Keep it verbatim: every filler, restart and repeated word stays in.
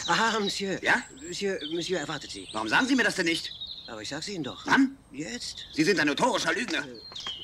Aha, Monsieur. Ja? Monsieur, Monsieur erwartet Sie. Warum sagen Sie mir das denn nicht? Aber ich sag's Ihnen doch. Wann? Jetzt. Sie sind ein notorischer Lügner. Äh,